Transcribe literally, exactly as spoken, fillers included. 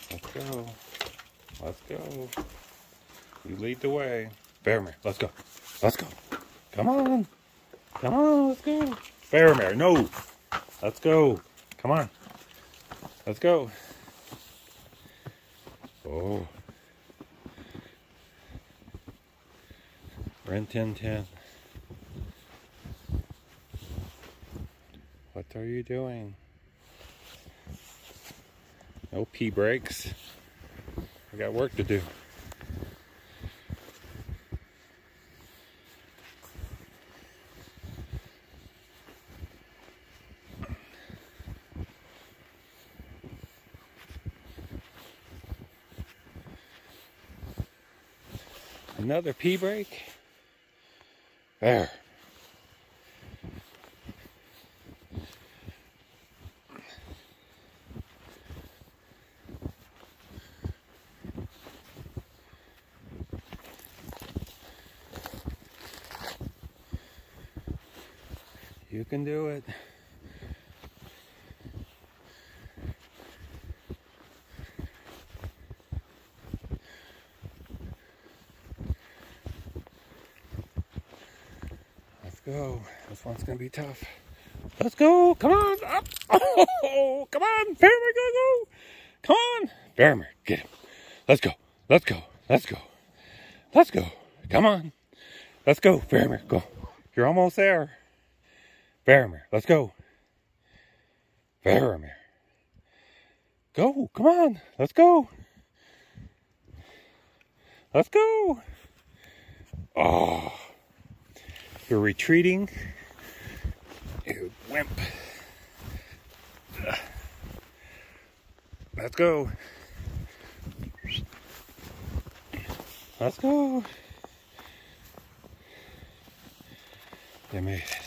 Let's go. Let's go. You lead the way. Faramir, let's go. Let's go. Come on. Come on, let's go. Faramir, no. Let's go. Come on. Let's go. Oh. Rin Tin Tin. What are you doing? No pee breaks. I got work to do. Another pee break. There. You can do it. Let's go. This one's gonna be tough. Let's go. Come on. Up. Oh, come on. Faramir, go, go. Come on. Faramir, get him. Let's go. Let's go. Let's go. Let's go. Come on. Let's go. Faramir, go. You're almost there. Faramir, let's go. Faramir. Go. Come on. Let's go. Let's go. Oh. You're retreating. You wimp. Let's go. Let's go. You made it.